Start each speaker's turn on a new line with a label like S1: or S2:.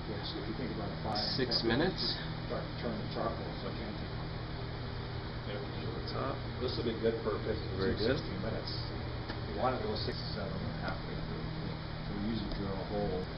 S1: which if you think about it,
S2: 6 minutes.
S1: Start to turn the charcoal, so it can't take.
S2: What's up?
S1: This will be good for 50
S2: Very
S1: to
S2: good.
S1: 60 minutes. You want to go 6 to 7 halfway through. So we usually drill a hole